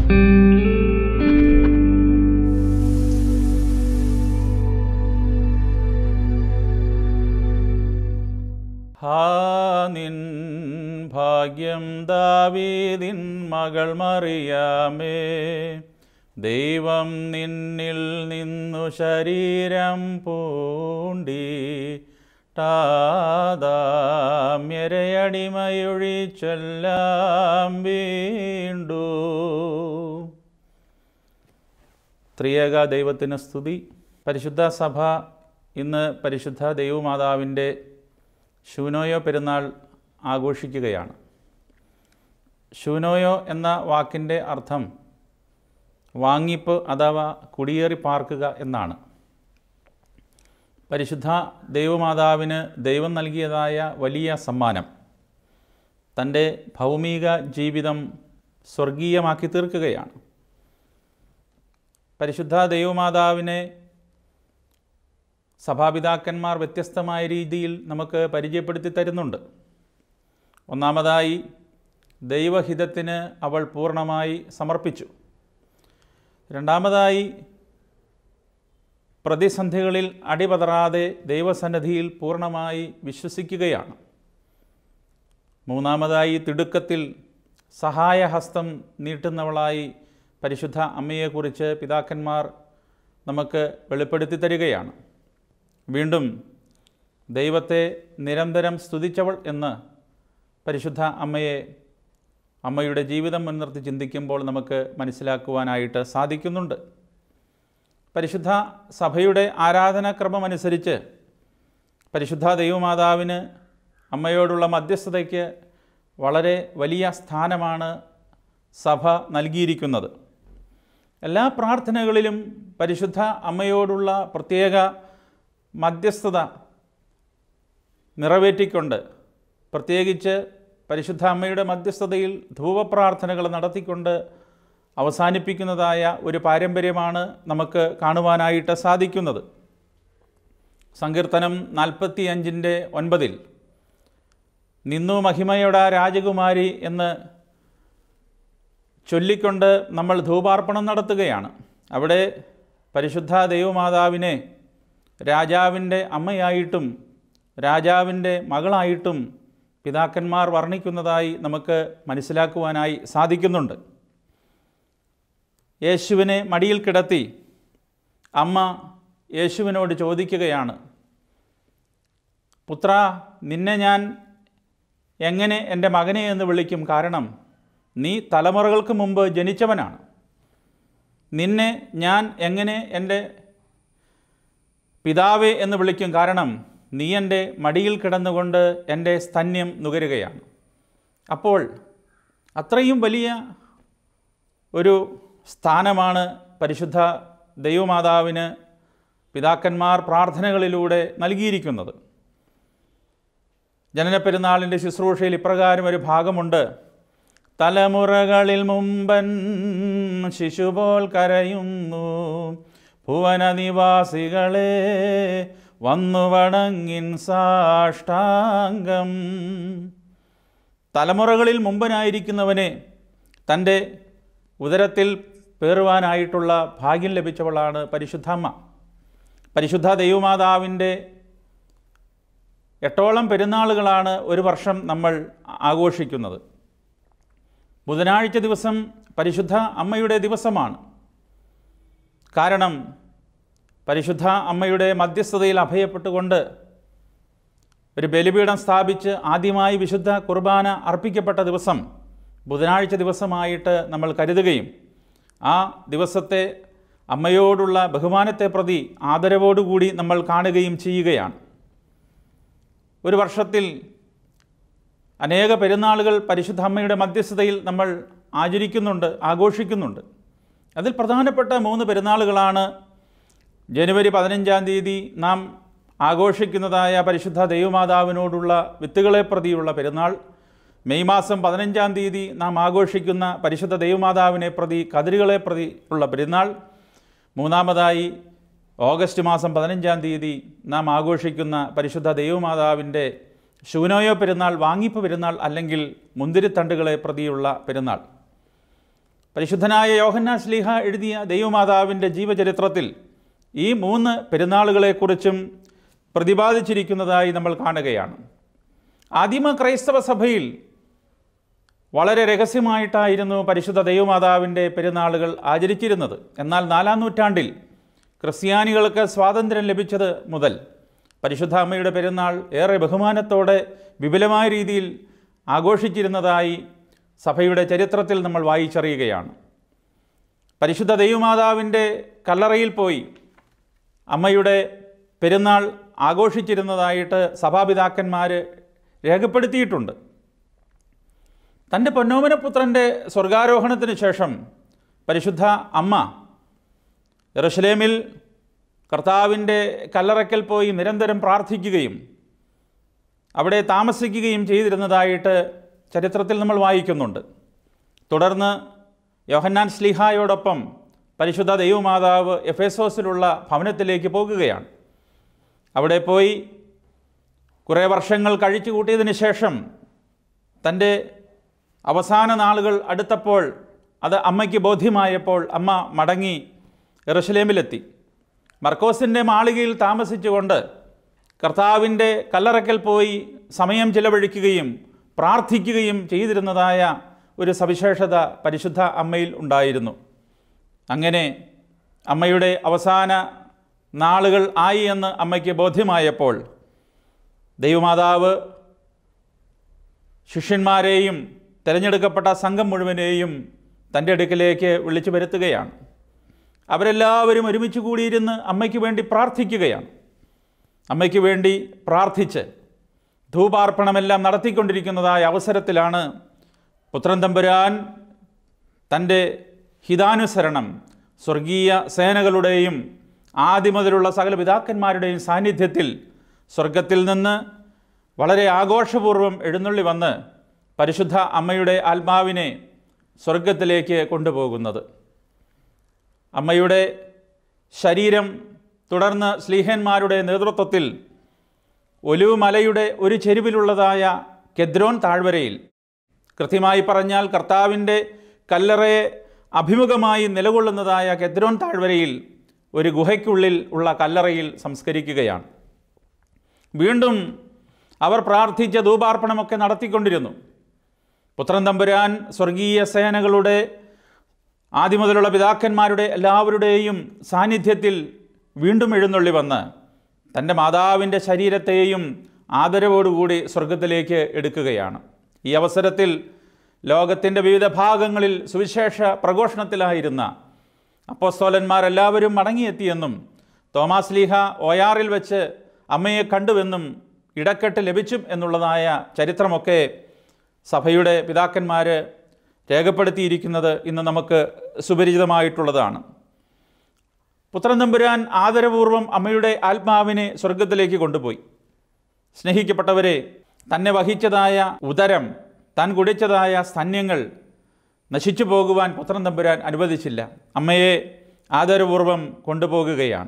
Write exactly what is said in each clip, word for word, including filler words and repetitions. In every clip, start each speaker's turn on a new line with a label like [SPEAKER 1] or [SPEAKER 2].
[SPEAKER 1] നിൻ ഭാഗ്യം ദാവീദിൻ മകൾ മറിയാമേ, ദൈവം നിന്നിൽ നിന്നു ശരീരം പൂണ്ടി ടാദാമ്യരയടിമയൊഴിച്ചെല്ലാം വീണ്ടു. ത്രിയേക ദൈവത്തിന് സ്തുതി. പരിശുദ്ധ സഭ ഇന്ന് പരിശുദ്ധ ദൈവമാതാവിൻ്റെ ശൂനോയോ പെരുന്നാൾ ആഘോഷിക്കുകയാണ്. ശൂനോയോ എന്ന വാക്കിൻ്റെ അർത്ഥം വാങ്ങിപ്പ് അഥവാ കുടിയേറി പാർക്കുക എന്നാണ്. പരിശുദ്ധ ദൈവമാതാവിന് ദൈവം നൽകിയതായ വലിയ സമ്മാനം തൻ്റെ ഭൗമിക ജീവിതം സ്വർഗീയമാക്കി തീർക്കുകയാണ്. പരിശുദ്ധ ദൈവമാതാവിനെ സഭാപിതാക്കന്മാർ വ്യത്യസ്തമായ രീതിയിൽ നമുക്ക് പരിചയപ്പെടുത്തി തരുന്നുണ്ട്. ഒന്നാമതായി, ദൈവഹിതത്തിന് അവൾ പൂർണ്ണമായി സമർപ്പിച്ചു. രണ്ടാമതായി, പ്രതിസന്ധികളിൽ അടിപതറാതെ ദൈവസന്നിധിയിൽ പൂർണ്ണമായി വിശ്വസിക്കുകയാണ്. മൂന്നാമതായി, തിടുക്കത്തിൽ സഹായഹസ്തം നീട്ടുന്നവളായി പരിശുദ്ധ അമ്മയെക്കുറിച്ച് പിതാക്കന്മാർ നമുക്ക് വെളിപ്പെടുത്തി തരികയാണ്. വീണ്ടും ദൈവത്തെ നിരന്തരം സ്തുതിച്ചവൾ എന്ന് പരിശുദ്ധ അമ്മയെ അമ്മയുടെ ജീവിതം മുൻനിർത്തി ചിന്തിക്കുമ്പോൾ നമുക്ക് മനസ്സിലാക്കുവാനായിട്ട് സാധിക്കുന്നുണ്ട്. പരിശുദ്ധ സഭയുടെ ആരാധനാക്രമമനുസരിച്ച് പരിശുദ്ധ ദൈവമാതാവിന് അമ്മയോടുള്ള മധ്യസ്ഥതയ്ക്ക് വളരെ വലിയ സ്ഥാനമാണ് സഭ നൽകിയിരിക്കുന്നത്. എല്ലാ പ്രാർത്ഥനകളിലും പരിശുദ്ധ അമ്മയോടുള്ള പ്രത്യേക മധ്യസ്ഥത നിറവേറ്റിക്കൊണ്ട്, പ്രത്യേകിച്ച് പരിശുദ്ധ അമ്മയുടെ മധ്യസ്ഥതയിൽ ധൂപപ്രാർത്ഥനകൾ നടത്തിക്കൊണ്ട് അവസാനിപ്പിക്കുന്നതായ ഒരു പാരമ്പര്യമാണ് നമുക്ക് കാണുവാനായിട്ട് സാധിക്കുന്നത്. സങ്കീർത്തനം നാൽപ്പത്തി അഞ്ചിൻ്റെ ഒൻപതിൽ നിന്നു മഹിമയുടെ രാജകുമാരി എന്ന് ചൊല്ലിക്കൊണ്ട് നമ്മൾ ധൂപാർപ്പണം നടത്തുകയാണ്. അവിടെ പരിശുദ്ധ ദൈവമാതാവിനെ രാജാവിൻ്റെ അമ്മയായിട്ടും രാജാവിൻ്റെ മകളായിട്ടും പിതാക്കന്മാർ വർണ്ണിക്കുന്നതായി നമുക്ക് മനസ്സിലാക്കുവാനായി സാധിക്കുന്നുണ്ട്. യേശുവിനെ മടിയിൽ കിടത്തി അമ്മ യേശുവിനോട് ചോദിക്കുകയാണ്, പുത്രാ, നിന്നെ ഞാൻ എങ്ങനെ എൻ്റെ മകനെ എന്ന് വിളിക്കും? കാരണം നീ തലമുറകൾക്ക് മുമ്പ് ജനിച്ചവനാണ്. നിന്നെ ഞാൻ എങ്ങനെ എൻ്റെ പിതാവേ എന്ന് വിളിക്കും? കാരണം നീ എൻ്റെ മടിയിൽ കിടന്നുകൊണ്ട് എൻ്റെ സ്തന്യം നുകരുകയാണ്. അപ്പോൾ അത്രയും വലിയ ഒരു സ്ഥാനമാണ് പരിശുദ്ധ ദൈവമാതാവിന് പിതാക്കന്മാർ പ്രാർത്ഥനകളിലൂടെ നൽകിയിരിക്കുന്നത്. ജനനപ്പെരുന്നാളിൻ്റെ ശുശ്രൂഷയിൽ ഇപ്രകാരം ഒരു ഭാഗമുണ്ട്. തലമുറകളിൽ മുമ്പൻ ശിശുപോൽ കരയുന്നു, ഭുവനനിവാസികളെ വന്നു വണങ്ങിൻ സാഷ്ടാംഗം. തലമുറകളിൽ മുമ്പനായിരിക്കുന്നവനെ തൻ്റെ ഉദരത്തിൽ പേറുവാനായിട്ടുള്ള ഭാഗ്യം ലഭിച്ചവളാണ് പരിശുദ്ധമ്മ. പരിശുദ്ധ ദൈവമാതാവിൻ്റെ എട്ടോളം പെരുന്നാളുകളാണ് ഒരു വർഷം നമ്മൾ ആഘോഷിക്കുന്നത്. ബുധനാഴ്ച ദിവസം പരിശുദ്ധ അമ്മയുടെ ദിവസമാണ്. കാരണം പരിശുദ്ധ അമ്മയുടെ മധ്യസ്ഥതയിൽ അഭയപ്പെട്ടുകൊണ്ട് ഒരു ബലിപീഠം സ്ഥാപിച്ച് ആദ്യമായി വിശുദ്ധ കുർബാന അർപ്പിക്കപ്പെട്ട ദിവസം ബുധനാഴ്ച ദിവസമായിട്ട് നമ്മൾ കരുതുകയും ആ ദിവസത്തെ അമ്മയോടുള്ള ബഹുമാനത്തെ പ്രതി ആദരവോടുകൂടി നമ്മൾ കാണുകയും ചെയ്യുകയാണ്. ഒരു വർഷത്തിൽ അനേക പെരുന്നാളുകൾ പരിശുദ്ധ അമ്മയുടെ മധ്യസ്ഥതയിൽ നമ്മൾ ആചരിക്കുന്നുണ്ട്, ആഘോഷിക്കുന്നുണ്ട്. അതിൽ പ്രധാനപ്പെട്ട മൂന്ന് പെരുന്നാളുകളാണ് ജനുവരി പതിനഞ്ചാം തീയതി നാം ആഘോഷിക്കുന്നതായ പരിശുദ്ധ ദൈവമാതാവിനോടുള്ള വിത്തുകളെ പ്രതിയുള്ള പെരുന്നാൾ, മെയ് മാസം പതിനഞ്ചാം തീയതി നാം ആഘോഷിക്കുന്ന പരിശുദ്ധ ദൈവമാതാവിനെ പ്രതി കതിരുകളെ പ്രതി ഉള്ള പെരുന്നാൾ, മൂന്നാമതായി ഓഗസ്റ്റ് മാസം പതിനഞ്ചാം തീയതി നാം ആഘോഷിക്കുന്ന പരിശുദ്ധ ദൈവമാതാവിൻ്റെ ശൂനോയോ പെരുന്നാൾ, വാങ്ങിപ്പ് പെരുന്നാൾ അല്ലെങ്കിൽ മുന്തിരിത്തണ്ടുകളെ പ്രതിയുള്ള പെരുന്നാൾ. പരിശുദ്ധനായ യോഹന്നാൻ ശ്ലീഹ എഴുതിയ ദൈവമാതാവിൻ്റെ ജീവചരിത്രത്തിൽ ഈ മൂന്ന് പെരുന്നാളുകളെക്കുറിച്ചും പ്രതിപാദിച്ചിരിക്കുന്നതായി നമ്മൾ കാണുകയാണ്. ആദിമ ക്രൈസ്തവ സഭയിൽ വളരെ രഹസ്യമായിട്ടായിരുന്നു പരിശുദ്ധ ദൈവമാതാവിൻ്റെ പെരുന്നാളുകൾ ആചരിച്ചിരുന്നത്. എന്നാൽ നാലാം നൂറ്റാണ്ടിൽ ക്രിസ്ത്യാനികൾക്ക് സ്വാതന്ത്ര്യം ലഭിച്ചത് മുതൽ പരിശുദ്ധ അമ്മയുടെ പെരുന്നാൾ ഏറെ ബഹുമാനത്തോടെ വിപുലമായ രീതിയിൽ ആഘോഷിച്ചിരുന്നതായി സഭയുടെ ചരിത്രത്തിൽ നമ്മൾ വായിച്ചറിയുകയാണ്. പരിശുദ്ധ ദൈവമാതാവിൻ്റെ കല്ലറയിൽ പോയി അമ്മയുടെ പെരുന്നാൾ ആഘോഷിച്ചിരുന്നതായിട്ട് സഭാപിതാക്കന്മാർ രേഖപ്പെടുത്തിയിട്ടുണ്ട്. തൻ്റെ പൊന്നോമനപുത്രൻ്റെ സ്വർഗാരോഹണത്തിന് ശേഷം പരിശുദ്ധ അമ്മ യെരുശലേമിൽ കർത്താവിൻ്റെ കല്ലറയ്ക്കൽ പോയി നിരന്തരം പ്രാർത്ഥിക്കുകയും അവിടെ താമസിക്കുകയും ചെയ്തിരുന്നതായിട്ട് ചരിത്രത്തിൽ നമ്മൾ വായിക്കുന്നുണ്ട്. തുടർന്ന് യോഹന്നാൻ ശ്ലീഹായോടൊപ്പം പരിശുദ്ധ ദൈവമാതാവ് എഫേസോസിലുള്ള ഭവനത്തിലേക്ക് പോകുകയാണ്. അവിടെ പോയി കുറേ വർഷങ്ങൾ കഴിച്ചു കൂട്ടിയതിന് ശേഷം തൻ്റെ അവസാന നാളുകൾ അടുത്തപ്പോൾ അത് അമ്മയ്ക്ക് ബോധ്യമായപ്പോൾ അമ്മ മടങ്ങി യെരുശലേമിലെത്തി. മർക്കോസിൻ്റെ മാളികയിൽ താമസിച്ചുകൊണ്ട് കർത്താവിൻ്റെ കല്ലറയ്ക്കൽ പോയി സമയം ചിലവഴിക്കുകയും പ്രാർത്ഥിക്കുകയും ചെയ്തിരുന്നതായ ഒരു സവിശേഷത പരിശുദ്ധ അമ്മയിൽ ഉണ്ടായിരുന്നു. അങ്ങനെ അമ്മയുടെ അവസാന നാളുകൾ ആയി എന്ന് അമ്മയ്ക്ക് ബോധ്യമായപ്പോൾ ദൈവമാതാവ് ശിഷ്യന്മാരെയും തിരഞ്ഞെടുക്കപ്പെട്ട സംഘം മുഴുവനെയും തൻ്റെ അടുക്കിലേക്ക് വിളിച്ചു വരുത്തുകയാണ്. അവരെല്ലാവരും ഒരുമിച്ച് കൂടിയിരുന്ന് അമ്മയ്ക്ക് വേണ്ടി പ്രാർത്ഥിക്കുകയാണ്. അമ്മയ്ക്ക് വേണ്ടി പ്രാർത്ഥിച്ച് ധൂപാർപ്പണമെല്ലാം നടത്തിക്കൊണ്ടിരിക്കുന്നതായ അവസരത്തിലാണ് പുത്രൻ തമ്പുരാൻ തൻ്റെ ഹിതാനുസരണം സ്വർഗീയ സേനകളുടെയും ആദിമുതലുള്ള സകല പിതാക്കന്മാരുടെയും സാന്നിധ്യത്തിൽ സ്വർഗത്തിൽ നിന്ന് വളരെ ആഘോഷപൂർവ്വം എഴുന്നള്ളി വന്ന് പരിശുദ്ധ അമ്മയുടെ ആത്മാവിനെ സ്വർഗത്തിലേക്ക് കൊണ്ടുപോകുന്നത്. അമ്മയുടെ ശരീരം തുടർന്ന് ശ്ലീഹന്മാരുടെ നേതൃത്വത്തിൽ ഒലിവ് മലയുടെ ഒരു ചെരുവിലുള്ളതായ കെദ്രോൻ താഴ്വരയിൽ, കൃത്യമായി പറഞ്ഞാൽ കർത്താവിൻ്റെ കല്ലറയെ അഭിമുഖമായി നിലകൊള്ളുന്നതായ കെദ്രോൻ താഴ്വരയിൽ ഒരു ഗുഹയ്ക്കുള്ളിൽ ഉള്ള കല്ലറയിൽ സംസ്കരിക്കുകയാണ്. വീണ്ടും അവർ പ്രാർത്ഥിച്ച ധൂപാർപ്പണമൊക്കെ നടത്തിക്കൊണ്ടിരുന്നു. പുത്രൻ തമ്പുരാൻ സ്വർഗീയ സേനകളുടെ ആദ്യമുതലുള്ള പിതാക്കന്മാരുടെ എല്ലാവരുടെയും സാന്നിധ്യത്തിൽ വീണ്ടും എഴുന്നള്ളി വന്ന് തൻ്റെ മാതാവിൻ്റെ ശരീരത്തെയും ആദരവോടുകൂടി സ്വർഗത്തിലേക്ക് എടുക്കുകയാണ്. ഈ അവസരത്തിൽ ലോകത്തിൻ്റെ വിവിധ ഭാഗങ്ങളിൽ സുവിശേഷ പ്രഘോഷണത്തിലായിരുന്ന അപ്പോസ്തലന്മാരെല്ലാവരും മടങ്ങിയെത്തിയെന്നും തോമാസ് ലീഹ ഓയാറിൽ വെച്ച് അമ്മയെ കണ്ടുവെന്നും ഇടക്കെട്ട് ലഭിച്ചും എന്നുള്ളതായ ചരിത്രമൊക്കെ സഭയുടെ പിതാക്കന്മാർ രേഖപ്പെടുത്തിയിരിക്കുന്നത് ഇന്ന് നമുക്ക് സുപരിചിതമായിട്ടുള്ളതാണ്. പുത്രൻ തമ്പുരാൻ ആദരപൂർവ്വം അമ്മയുടെ ആത്മാവിനെ സ്വർഗത്തിലേക്ക് കൊണ്ടുപോയി. സ്നേഹിക്കപ്പെട്ടവരെ, തന്നെ വഹിച്ചതായ ഉദരം, താൻ കുടിച്ചതായ സ്തന്യങ്ങൾ നശിച്ചു പോകുവാൻ പുത്രൻ തമ്പുരാൻ അനുവദിച്ചില്ല. അമ്മയെ ആദരപൂർവ്വം കൊണ്ടുപോകുകയാണ്.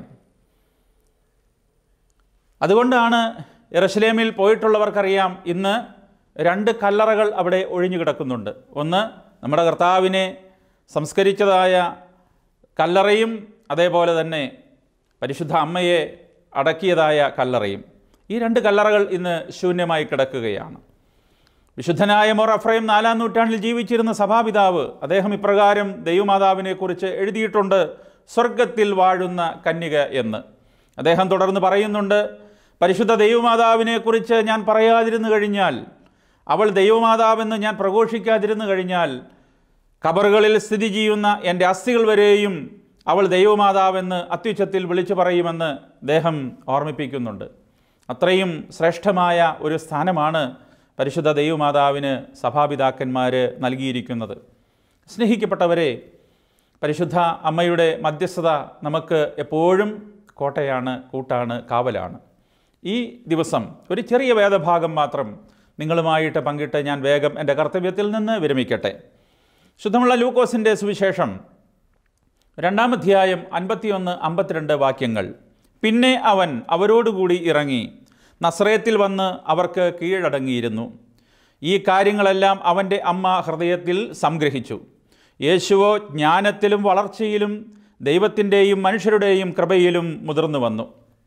[SPEAKER 1] അതുകൊണ്ടാണ് യെരുശലേമിൽ പോയിട്ടുള്ളവർക്കറിയാം, ഇന്ന് രണ്ട് കല്ലറകൾ അവിടെ ഒഴിഞ്ഞു കിടക്കുന്നുണ്ട്. ഒന്ന് നമ്മുടെ കർത്താവിനെ സംസ്കരിച്ചതായ കല്ലറയും അതേപോലെ തന്നെ പരിശുദ്ധ അമ്മയെ അടക്കിയതായ കല്ലറയും. ഈ രണ്ട് കല്ലറകൾ ഇന്ന് ശൂന്യമായി കിടക്കുകയാണ്. വിശുദ്ധനായ മോർ എഫ്രൈം നാലാം നൂറ്റാണ്ടിൽ ജീവിച്ചിരുന്ന സഭാപിതാവ് അദ്ദേഹം ഇപ്രകാരം ദൈവമാതാവിനെക്കുറിച്ച് എഴുതിയിട്ടുണ്ട്, സ്വർഗത്തിൽ വാഴുന്ന കന്യക എന്ന്. അദ്ദേഹം തുടർന്ന് പറയുന്നുണ്ട്, പരിശുദ്ധ ദൈവമാതാവിനെക്കുറിച്ച് ഞാൻ പറയാതിരുന്നു കഴിഞ്ഞാൽ, അവൾ ദൈവമാതാവെന്ന് ഞാൻ പ്രഘോഷിക്കാതിരുന്നു കഴിഞ്ഞാൽ, ഖബറുകളിൽ സ്ഥിതി ചെയ്യുന്ന എൻ്റെ അസ്ഥികൾ വരെയും അവൾ ദൈവമാതാവെന്ന് അത്യുച്ചത്തിൽ വിളിച്ചു പറയുമെന്ന് അദ്ദേഹം ഓർമ്മിപ്പിക്കുന്നുണ്ട്. അത്രയും ശ്രേഷ്ഠമായ ഒരു സ്ഥാനമാണ് പരിശുദ്ധ ദൈവമാതാവിന് സഭാപിതാക്കന്മാർ നൽകിയിരിക്കുന്നത്. സ്നേഹിക്കപ്പെട്ടവരെ, പരിശുദ്ധ അമ്മയുടെ മധ്യസ്ഥത നമുക്ക് എപ്പോഴും കോട്ടയാണ്, കൂട്ടാണ്, കാവലാണ്. ഈ ദിവസം ഒരു ചെറിയ വേദഭാഗം മാത്രം നിങ്ങളുമായിട്ട് പങ്കിട്ട് ഞാൻ വേഗം എൻ്റെ കർത്തവ്യത്തിൽ നിന്ന് വിരമിക്കട്ടെ. ശുദ്ധമുള്ള ലൂക്കോസിൻ്റെ സുവിശേഷം രണ്ടാം അധ്യായം അൻപത്തിയൊന്ന് അമ്പത്തിരണ്ട് വാക്യങ്ങൾ. പിന്നെ അവൻ അവരോടുകൂടി ഇറങ്ങി നസ്രയത്തിൽ വന്ന് അവർക്ക് കീഴടങ്ങിയിരുന്നു. ഈ കാര്യങ്ങളെല്ലാം അവൻ്റെ അമ്മ ഹൃദയത്തിൽ സംഗ്രഹിച്ചു. യേശുവോ ജ്ഞാനത്തിലും വളർച്ചയിലും ദൈവത്തിൻ്റെയും മനുഷ്യരുടെയും കൃപയിലും മുതിർന്നു വന്നു.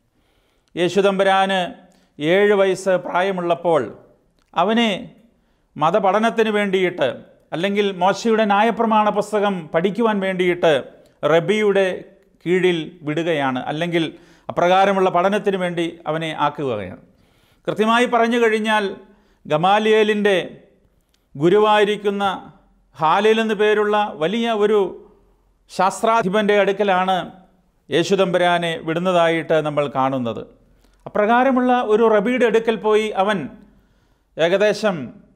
[SPEAKER 1] യേശുദമ്പുരാന് ഏഴ് വയസ്സ് പ്രായമുള്ളപ്പോൾ അവനെ മതപഠനത്തിന് വേണ്ടിയിട്ട്, അല്ലെങ്കിൽ മോശയുടെ ന്യായപ്രമാണ പുസ്തകം പഠിക്കുവാൻ വേണ്ടിയിട്ട് റബിയുടെ കീഴിൽ വിടുകയാണ്, അല്ലെങ്കിൽ അപ്രകാരമുള്ള പഠനത്തിന് വേണ്ടി അവനെ ആക്കുകയാണ്. കൃത്യമായി പറഞ്ഞു കഴിഞ്ഞാൽ ഗമാലിയേലിൻ്റെ ഗുരുവായിരിക്കുന്ന ഹാലേൽ എന്നു പേരുള്ള വലിയ ഒരു ശാസ്ത്രാധിപൻ്റെ അടുക്കലാണ് യേശുദമ്പുരാനെ വിടുന്നതായിട്ട് നമ്മൾ കാണുന്നത്. അപ്രകാരമുള്ള ഒരു റബിയുടെ അടുക്കൽ പോയി അവൻ ഏകദേശം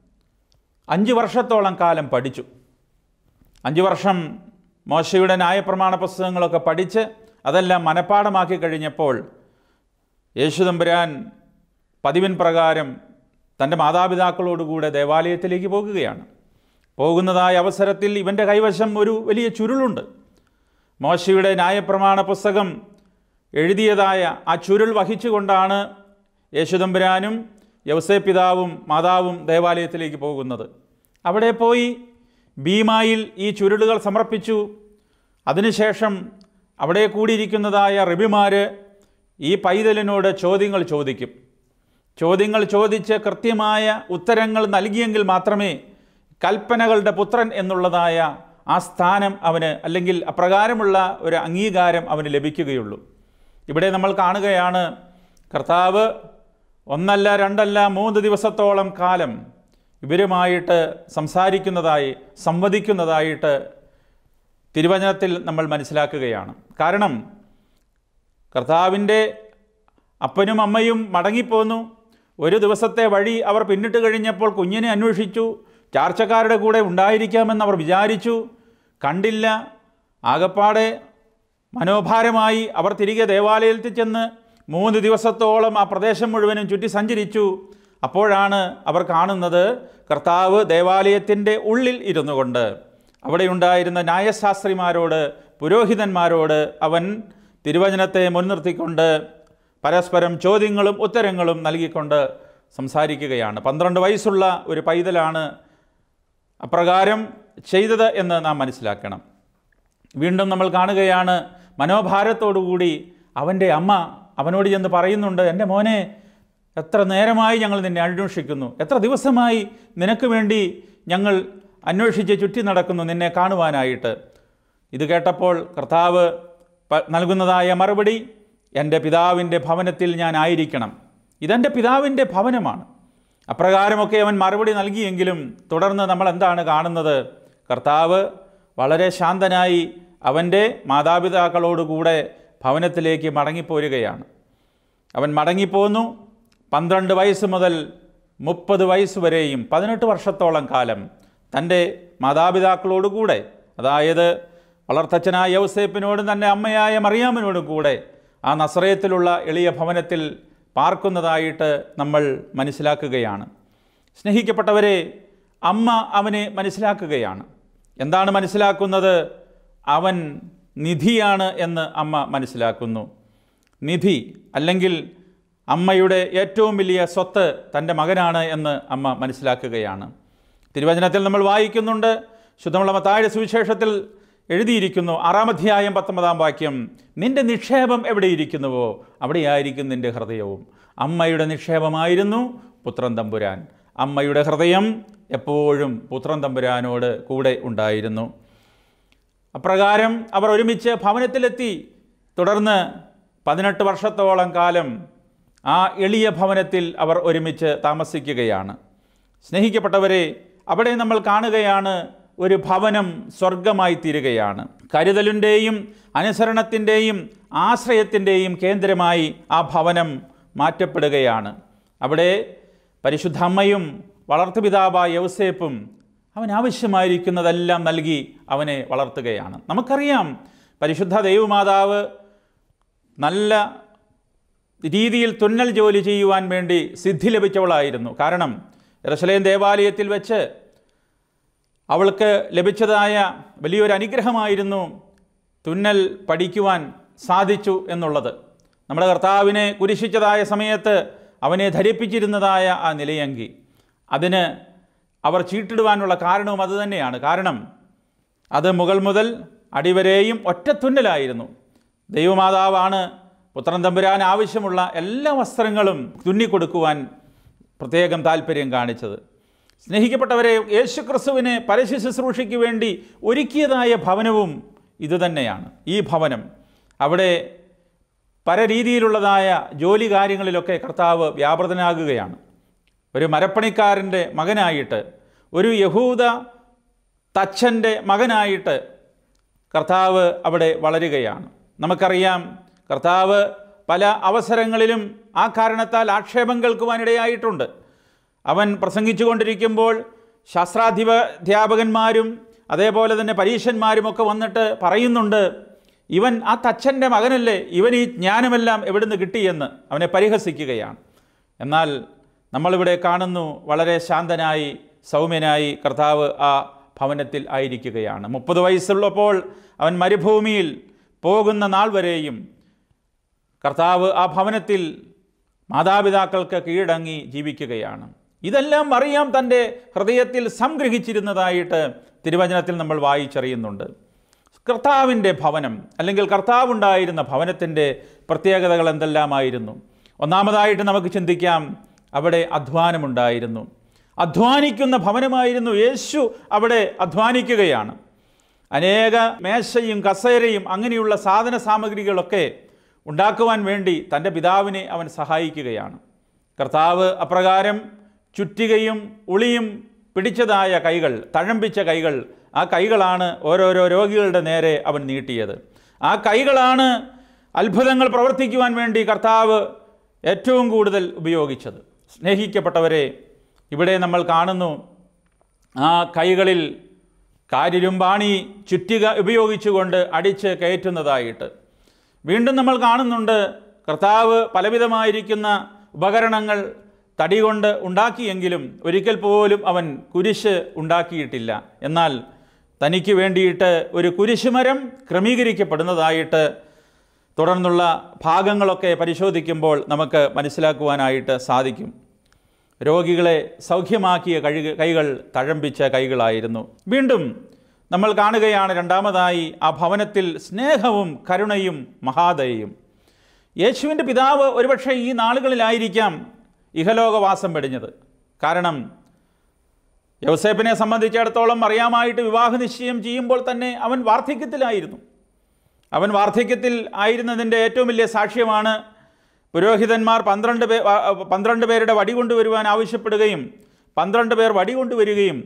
[SPEAKER 1] അഞ്ച് വർഷത്തോളം കാലം പഠിച്ചു. അഞ്ച് വർഷം മോശയുടെ ന്യായപ്രമാണ പുസ്തകങ്ങളൊക്കെ പഠിച്ച് അതെല്ലാം മനഃപ്പാഠമാക്കി കഴിഞ്ഞപ്പോൾ യേശുദമ്പുരാൻ പതിവിൻ പ്രകാരം തൻ്റെ മാതാപിതാക്കളോടുകൂടെ ദേവാലയത്തിലേക്ക് പോകുകയാണ്. പോകുന്നതായ അവസരത്തിൽ ഇവൻ്റെ കൈവശം ഒരു വലിയ ചുരുളുണ്ട്. മോശയുടെ ന്യായപ്രമാണ പുസ്തകം എഴുതിയതായ ആ ചുരുൾ വഹിച്ചുകൊണ്ടാണ് യേശുദമ്പുരാനും യൗസേപ്പ് പിതാവും മാതാവും ദേവാലയത്തിലേക്ക് പോകുന്നത്. അവിടെ പോയി ബീമായിൽ ഈ ചുരുളുകൾ സമർപ്പിച്ചു. അതിനുശേഷം അവിടെ കൂടിയിരിക്കുന്നതായ റബിമാർ ഈ പൈതലിനോട് ചോദ്യങ്ങൾ ചോദിക്കും. ചോദ്യങ്ങൾ ചോദിച്ച് കൃത്യമായ ഉത്തരങ്ങൾ നൽകിയെങ്കിൽ മാത്രമേ കൽപ്പനകളുടെ പുത്രൻ എന്നുള്ളതായ ആ സ്ഥാനം അവന്, അല്ലെങ്കിൽ അപ്രകാരമുള്ള ഒരു അംഗീകാരം അവന് ലഭിക്കുകയുള്ളൂ. ഇവിടെ നമ്മൾ കാണുകയാണ് കർത്താവ് ഒന്നല്ല രണ്ടല്ല മൂന്ന് ദിവസത്തോളം കാലം ഇവരുമായിട്ട് സംസാരിക്കുന്നതായി സംവദിക്കുന്നതായിട്ട് തിരുവചനത്തിൽ നമ്മൾ മനസ്സിലാക്കുകയാണ്. കാരണം കർത്താവിൻ്റെ അപ്പനും അമ്മയും മടങ്ങിപ്പോന്നു. ഒരു ദിവസത്തെ വഴി അവർ പിന്നിട്ട് കഴിഞ്ഞപ്പോൾ കുഞ്ഞിനെ അന്വേഷിച്ചു. ചാർച്ചക്കാരുടെ കൂടെ ഉണ്ടായിരിക്കാമെന്ന് അവർ വിചാരിച്ചു, കണ്ടില്ല. ആകപ്പാടെ മനോഭാരമായി അവർ തിരികെ ദേവാലയത്തിൽ ചെന്ന് മൂന്ന് ദിവസത്തോളം ആ പ്രദേശം മുഴുവനും ചുറ്റി സഞ്ചരിച്ചു. അപ്പോഴാണ് അവർ കാണുന്നത് കർത്താവ് ദേവാലയത്തിൻ്റെ ഉള്ളിൽ ഇരുന്നു കൊണ്ട് അവിടെ ഉണ്ടായിരുന്ന ന്യായശാസ്ത്രിമാരോട് പുരോഹിതന്മാരോട് അവൻ തിരുവചനത്തെ മുൻനിർത്തിക്കൊണ്ട് പരസ്പരം ചോദ്യങ്ങളും ഉത്തരങ്ങളും നൽകിക്കൊണ്ട് സംസാരിക്കുകയാണ്. പന്ത്രണ്ട് വയസ്സുള്ള ഒരു പൈതലാണ് അപ്രകാരം ചെയ്തത് എന്ന് നാം മനസ്സിലാക്കണം. വീണ്ടും നമ്മൾ കാണുകയാണ് മനോഭാരത്തോടുകൂടി അവൻ്റെ അമ്മ അവനോട് ചെന്ന് പറയുന്നുണ്ട്, എൻ്റെ മോനെ, എത്ര നേരമായി ഞങ്ങൾ നിന്നെ അന്വേഷിക്കുന്നു, എത്ര ദിവസമായി നിനക്ക് വേണ്ടി ഞങ്ങൾ അന്വേഷിച്ച് ചുറ്റി നടക്കുന്നു നിന്നെ കാണുവാനായിട്ട്. ഇത് കേട്ടപ്പോൾ കർത്താവ് നൽകുന്നതായ മറുപടി, എൻ്റെ പിതാവിൻ്റെ ഭവനത്തിൽ ഞാൻ ആയിരിക്കണം, ഇതെൻ്റെ പിതാവിൻ്റെ ഭവനമാണ്. അപ്രകാരമൊക്കെ അവൻ മറുപടി നൽകിയെങ്കിലും തുടർന്ന് നമ്മൾ എന്താണ് കാണുന്നത്? കർത്താവ് വളരെ ശാന്തനായി അവൻ്റെ മാതാപിതാക്കളോടുകൂടെ ഭവനത്തിലേക്ക് മടങ്ങിപ്പോരുകയാണ്. അവൻ മടങ്ങിപ്പോന്നു. പന്ത്രണ്ട് വയസ്സ് മുതൽ മുപ്പത് വയസ്സ് വരെയും പതിനെട്ട് വർഷത്തോളം കാലം തൻ്റെ മാതാപിതാക്കളോടുകൂടെ, അതായത് വളർത്തച്ഛനായ യൗസേപ്പിനോടും തൻ്റെ അമ്മയായ മറിയാമിനോടും കൂടെ ആ നസറേത്തിലുള്ള എളിയ ഭവനത്തിൽ പാർക്കുന്നതായിട്ട് നമ്മൾ മനസ്സിലാക്കുകയാണ്. സ്നേഹിക്കപ്പെട്ടവരെ, അമ്മ അവനെ മനസ്സിലാക്കുകയാണ്. എന്താണ് മനസ്സിലാക്കുന്നത്? അവൻ നിധിയാണ് എന്ന് അമ്മ മനസ്സിലാക്കുന്നു. നിധി, അല്ലെങ്കിൽ അമ്മയുടെ ഏറ്റവും വലിയ സ്വത്ത് തൻ്റെ മകനാണ് എന്ന് അമ്മ മനസ്സിലാക്കുകയാണ്. തിരുവചനത്തിൽ നമ്മൾ വായിക്കുന്നുണ്ട്, ശുദ്ധമുള്ള മത്തായിയുടെ സുവിശേഷത്തിൽ എഴുതിയിരിക്കുന്നു, ആറാം അധ്യായം പത്തൊമ്പതാം വാക്യം, നിൻ്റെ നിക്ഷേപം എവിടെയിരിക്കുന്നുവോ അവിടെയായിരിക്കും നിൻ്റെ ഹൃദയവും. അമ്മയുടെ നിക്ഷേപമായിരുന്നു പുത്രൻ തമ്പുരാൻ. അമ്മയുടെ ഹൃദയം എപ്പോഴും പുത്രൻ തമ്പുരാനോട് കൂടെ ഉണ്ടായിരുന്നു. അപ്രകാരം അവർ ഒരുമിച്ച് ഭവനത്തിലെത്തി. തുടർന്ന് പതിനെട്ട് വർഷത്തോളം കാലം ആ എളിയ ഭവനത്തിൽ അവർ ഒരുമിച്ച് താമസിക്കുകയാണ്. സ്നേഹിക്കപ്പെട്ടവരെ, അവിടെ നമ്മൾ കാണുകയാണ് ഒരു ഭവനം സ്വർഗമായി തീരുകയാണ്. കരുതലിൻ്റെയും അനുസരണത്തിൻ്റെയും ആശ്രയത്തിൻ്റെയും കേന്ദ്രമായി ആ ഭവനം മാറ്റപ്പെടുകയാണ്. അവിടെ പരിശുദ്ധ അമ്മയും വളർത്തുപിതാവായ യൗസേപ്പും അവൻ ആവശ്യമായിരിക്കുന്നതെല്ലാം നൽകി അവനെ വളർത്തുകയാണ്. നമുക്കറിയാം, പരിശുദ്ധ ദൈവമാതാവ് നല്ല രീതിയിൽ തുന്നൽ ജോലി ചെയ്യുവാൻ വേണ്ടി സിദ്ധി ലഭിച്ചവളായിരുന്നു. കാരണം യെരൂശലേം ദേവാലയത്തിൽ വെച്ച് അവൾക്ക് ലഭിച്ചതായ വലിയൊരു അനുഗ്രഹമായിരുന്നു തുന്നൽ പഠിക്കുവാൻ സാധിച്ചു എന്നുള്ളത്. നമ്മുടെ കർത്താവിനെ കുരിശിച്ചതായ സമയത്ത് അവനെ ധരിപ്പിച്ചിരുന്നതായ ആ നിലയങ്കി, അതിന് അവർ ചീട്ടിടുവാനുള്ള കാരണവും അതുതന്നെയാണ്. കാരണം അത് മുകൾ മുതൽ അടിവരെയും ഒറ്റത്തുന്നലായിരുന്നു. ദൈവമാതാവാണ് പുത്രൻ തമ്പുരാൻ ആവശ്യമുള്ള എല്ലാ വസ്ത്രങ്ങളും തുന്നിക്കൊടുക്കുവാൻ പ്രത്യേകം താല്പര്യം കാണിച്ചത്. സ്നേഹിക്കപ്പെട്ടവരെ, യേശുക്രിസ്തുവിനെ പരസ്യ ശുശ്രൂഷയ്ക്ക് വേണ്ടി ഒരുക്കിയതായ ഭവനവും ഇതുതന്നെയാണ്. ഈ ഭവനം അവിടെ പല രീതിയിലുള്ളതായ ജോലി കാര്യങ്ങളിലൊക്കെ കർത്താവ് വ്യാപൃതനാകുകയാണ്. ഒരു മരപ്പണിക്കാരൻ്റെ മകനായിട്ട്, ഒരു യഹൂദ തച്ചൻ്റെ മകനായിട്ട് കർത്താവ് അവിടെ വളരുകയാണ്. നമുക്കറിയാം, കർത്താവ് പല അവസരങ്ങളിലും ആ കാരണത്താൽ ആക്ഷേപം കേൾക്കുവാനിടയായിട്ടുണ്ട്. അവൻ പ്രസംഗിച്ചു കൊണ്ടിരിക്കുമ്പോൾ ശാസ്ത്രാധ്യാപകന്മാരും അതേപോലെ തന്നെ പരീശന്മാരുമൊക്കെ വന്നിട്ട് പറയുന്നുണ്ട്, ഇവൻ ആ തച്ചൻ്റെ മകനല്ലേ, ഇവൻ ഈ ജ്ഞാനമെല്ലാം എവിടുന്ന് കിട്ടിയെന്ന് അവനെ പരിഹസിക്കുകയാണ്. എന്നാൽ നമ്മളിവിടെ കാണുന്നു, വളരെ ശാന്തനായി സൗമ്യനായി കർത്താവ് ആ ഭവനത്തിൽ ആയിരിക്കുകയാണ്. മുപ്പത് വയസ്സുള്ളപ്പോൾ അവൻ മരുഭൂമിയിൽ പോകുന്ന നാൾ വരെയും കർത്താവ് ആ ഭവനത്തിൽ മാതാപിതാക്കൾക്ക് കീഴടങ്ങി ജീവിക്കുകയാണ്. ഇതെല്ലാം മറിയാം തൻ്റെ ഹൃദയത്തിൽ സംഗ്രഹിച്ചിരുന്നതായിട്ട് തിരുവചനത്തിൽ നമ്മൾ വായിച്ചറിയുന്നുണ്ട്. കർത്താവിൻ്റെ ഭവനം അല്ലെങ്കിൽ കർത്താവുണ്ടായിരുന്ന ഭവനത്തിൻ്റെ പ്രത്യേകതകൾ എന്തെല്ലാമായിരുന്നു? ഒന്നാമതായിട്ട് നമുക്ക് ചിന്തിക്കാം, അവിടെ അധ്വാനമുണ്ടായിരുന്നു. അധ്വാനിക്കുന്ന ഭവനമായിരുന്നു. യേശു അവിടെ അധ്വാനിക്കുകയാണ്. അനേക മേശയും കസേരയും അങ്ങനെയുള്ള സാധന സാമഗ്രികളൊക്കെ ഉണ്ടാക്കുവാൻ വേണ്ടി തൻ്റെ പിതാവിനെ അവൻ സഹായിക്കുകയാണ്. കർത്താവ് അപ്രകാരം ചുറ്റികയും ഉളിയും പിടിച്ചതായ കൈകൾ, തഴമ്പിച്ച കൈകൾ, ആ കൈകളാണ് ഓരോരോ രോഗികളുടെ നേരെ അവൻ നീട്ടിയത്. ആ കൈകളാണ് അത്ഭുതങ്ങൾ പ്രവർത്തിക്കുവാൻ വേണ്ടി കർത്താവ് ഏറ്റവും കൂടുതൽ ഉപയോഗിച്ചത്. സ്നേഹിക്കപ്പെട്ടവരെ, ഇവിടെ നമ്മൾ കാണുന്നു, ആ കൈകളിൽ കാരിരുമ്പാണി ചുറ്റിക ഉപയോഗിച്ചുകൊണ്ട് അടിച്ച് കയറ്റുന്നതായിട്ട്. വീണ്ടും നമ്മൾ കാണുന്നുണ്ട്, കർത്താവ് പലവിധമായിരിക്കുന്ന ഉപകരണങ്ങൾ തടി കൊണ്ട് ഉണ്ടാക്കിയെങ്കിലും ഒരിക്കൽ പോലും അവൻ കുരിശ് ഉണ്ടാക്കിയിട്ടില്ല. എന്നാൽ തനിക്ക് വേണ്ടിയിട്ട് ഒരു കുരിശുമരം ക്രമീകരിക്കപ്പെടുന്നതായിട്ട് തുടർന്നുള്ള ഭാഗങ്ങളൊക്കെ പരിശോധിക്കുമ്പോൾ നമുക്ക് മനസ്സിലാക്കുവാനായിട്ട് സാധിക്കും. രോഗികളെ സൗഖ്യമാക്കിയ കൈ കൈകൾ തഴമ്പിച്ച കൈകളായിരുന്നു. വീണ്ടും നമ്മൾ കാണുകയാണ്, രണ്ടാമതായി ആ ഭവനത്തിൽ സ്നേഹവും കരുണയും മഹാദയയും. യേശുവിൻ്റെ പിതാവ് ഒരുപക്ഷെ ഈ നാളുകളിലായിരിക്കാം ഇഹലോകവാസം വെടിഞ്ഞത്. കാരണം യോസേപ്പിനെ സംബന്ധിച്ചിടത്തോളം മറിയാമായിട്ട് വിവാഹ നിശ്ചയം ചെയ്യുമ്പോൾ തന്നെ അവൻ വാർദ്ധക്യത്തിലായിരുന്നു. അവൻ വാർദ്ധക്യത്തിൽ ആയിരുന്നതിൻ്റെ ഏറ്റവും വലിയ സാക്ഷ്യമാണ് പുരോഹിതന്മാർ പന്ത്രണ്ട് പേ പന്ത്രണ്ട് പേരുടെ വടി കൊണ്ടുവരുവാൻ ആവശ്യപ്പെടുകയും പന്ത്രണ്ട് പേർ വടി കൊണ്ടുവരികയും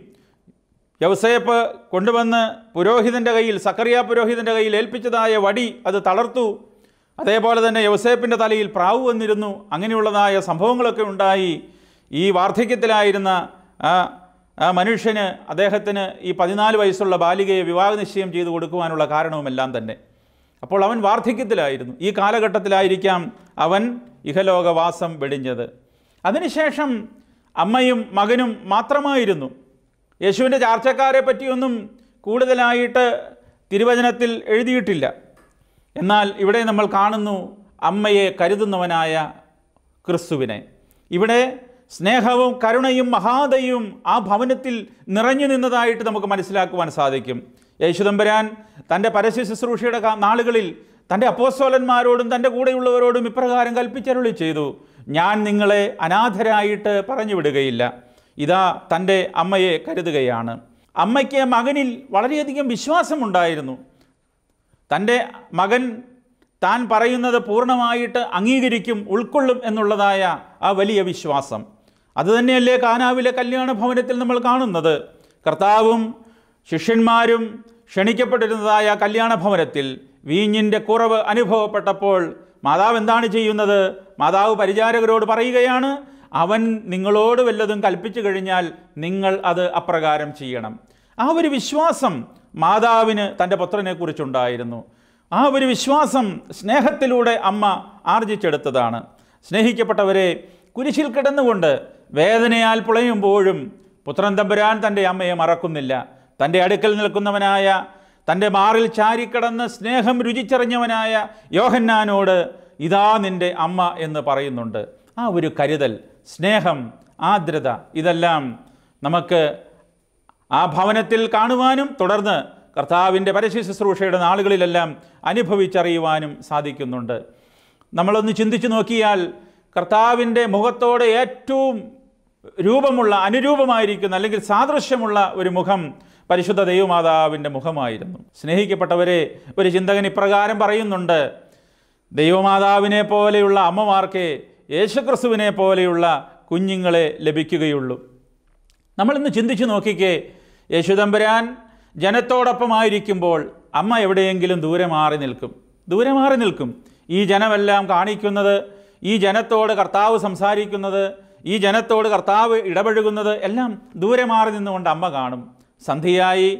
[SPEAKER 1] യൗസേപ്പ് കൊണ്ടുവന്ന് പുരോഹിതൻ്റെ കയ്യിൽ, സക്കറിയ പുരോഹിതൻ്റെ കയ്യിൽ ഏൽപ്പിച്ചതായ വടി അത് തളർത്തു. അതേപോലെ തന്നെ യൗസേപ്പിൻ്റെ തലയിൽ പ്രാവ് വന്നിരുന്നു. അങ്ങനെയുള്ളതായ സംഭവങ്ങളൊക്കെ ഉണ്ടായി. ഈ വാർദ്ധക്യത്തിലായിരുന്ന ആ ആ മനുഷ്യന്, അദ്ദേഹത്തിന് ഈ പതിനാല് വയസ്സുള്ള ബാലികയെ വിവാഹ നിശ്ചയം ചെയ്തു കൊടുക്കുവാനുള്ള കാരണവുമെല്ലാം തന്നെ. അപ്പോൾ അവൻ വാർദ്ധക്യത്തിലായിരുന്നു. ഈ കാലഘട്ടത്തിലായിരിക്കാം അവൻ ഇഹലോകവാസം വെടിഞ്ഞത്. അതിനുശേഷം അമ്മയും മകനും മാത്രമായിരുന്നു. യേശുവിൻ്റെ ചാർച്ചക്കാരെ പറ്റിയൊന്നും കൂടുതലായിട്ട് തിരുവചനത്തിൽ എഴുതിയിട്ടില്ല. എന്നാൽ ഇവിടെ നമ്മൾ കാണുന്നു അമ്മയെ കരുതുന്നവനായ ക്രിസ്തുവിനെ. ഇവിടെ സ്നേഹവും കരുണയും മഹാദയും ആ ഭവനത്തിൽ നിറഞ്ഞു നിന്നതായിട്ട് നമുക്ക് മനസ്സിലാക്കുവാൻ സാധിക്കും. യേശുദമ്പുരാൻ തൻ്റെ പരസ്യ ശുശ്രൂഷയുടെ നാളുകളിൽ തൻ്റെ അപ്പോസ്തലന്മാരോടും തൻ്റെ കൂടെയുള്ളവരോടും ഇപ്രകാരം കൽപ്പിച്ചരുളി ചെയ്തു, ഞാൻ നിങ്ങളെ അനാഥരായിട്ട് പറഞ്ഞു വിടുകയില്ല. ഇതാ തൻ്റെ അമ്മയെ കരുതുകയാണ്. അമ്മയ്ക്ക് മകനിൽ വളരെയധികം വിശ്വാസമുണ്ടായിരുന്നു. തൻ്റെ മകൻ താൻ പറയുന്നത് പൂർണ്ണമായിട്ട് അംഗീകരിക്കും, ഉൾക്കൊള്ളും എന്നുള്ളതായ ആ വലിയ വിശ്വാസം. അതുതന്നെയല്ലേ കാനാവിലെ കല്യാണ ഭവനത്തിൽ നമ്മൾ കാണുന്നത്. കർത്താവും ശിഷ്യന്മാരും ക്ഷണിക്കപ്പെട്ടിരുന്നതായ കല്യാണ ഭവനത്തിൽ വീഞ്ഞിൻ്റെ കുറവ് അനുഭവപ്പെട്ടപ്പോൾ മാതാവ് എന്താണ് ചെയ്യുന്നത്? മാതാവ് പരിചാരകരോട് പറയുകയാണ്, അവൻ നിങ്ങളോട് വല്ലതും കൽപ്പിച്ചു കഴിഞ്ഞാൽ നിങ്ങൾ അത് അപ്രകാരം ചെയ്യണം. ആ ഒരു വിശ്വാസം മാതാവിന് തൻ്റെ പുത്രനെക്കുറിച്ചുണ്ടായിരുന്നു. ആ ഒരു വിശ്വാസം സ്നേഹത്തിലൂടെ അമ്മ ആർജിച്ചെടുത്തതാണ്. സ്നേഹിക്കപ്പെട്ടവരെ, കുരിശിൽ കിടന്നുകൊണ്ട് വേദനയാൽ പുളയുമ്പോഴും പുത്രൻ തമ്പുരാൻ തൻ്റെ അമ്മയെ മറക്കുന്നില്ല. തൻ്റെ അടുക്കൽ നിൽക്കുന്നവനായ, തൻ്റെ മാറിൽ ചാരിക്കിടന്ന് സ്നേഹം രുചിച്ചറിഞ്ഞവനായ യോഹന്നാനോട് ഇതാ നിൻ്റെ അമ്മ എന്ന് പറയുന്നുണ്ട്. ആ ഒരു കരുതൽ, സ്നേഹം, ആർദ്രത, ഇതെല്ലാം നമുക്ക് ആ ഭവനത്തിൽ കാണുവാനും തുടർന്ന് കർത്താവിൻ്റെ പരസ്യ ശുശ്രൂഷയുടെ നാളുകളിലെല്ലാം അനുഭവിച്ചറിയുവാനും സാധിക്കുന്നുണ്ട്. നമ്മളൊന്ന് ചിന്തിച്ചു നോക്കിയാൽ കർത്താവിൻ്റെ മുഖത്തോടെ ഏറ്റവും രൂപമുള്ള അനുരൂപമായിരിക്കുന്ന അല്ലെങ്കിൽ സാദൃശ്യമുള്ള ഒരു മുഖം പരിശുദ്ധ ദൈവമാതാവിൻ്റെ മുഖമായിരുന്നു. സ്നേഹിക്കപ്പെട്ടവരെ, ഒരു ചിന്തകൻ ഇപ്രകാരം പറയുന്നുണ്ട്, ദൈവമാതാവിനെ പോലെയുള്ള അമ്മമാർക്ക് യേശുക്രിസ്തുവിനെ പോലെയുള്ള കുഞ്ഞുങ്ങളെ ലഭിക്കുകയുള്ളൂ. നമ്മളിന്ന് ചിന്തിച്ചു നോക്കിക്കേ, യേശുദമ്പുരാൻ ജനത്തോടൊപ്പമായിരിക്കുമ്പോൾ അമ്മ എവിടെയെങ്കിലും ദൂരെ മാറി നിൽക്കും ദൂരെ മാറി നിൽക്കും ഈ ജനമെല്ലാം കാണിക്കുന്നത്, ഈ ജനത്തോട് കർത്താവ് സംസാരിക്കുന്നത്, ഈ ജനത്തോട് കർത്താവ് ഇടപഴകുന്നത് എല്ലാം ദൂരെ മാറി നിന്നുകൊണ്ട് അമ്മ കാണും. സന്ധ്യയായി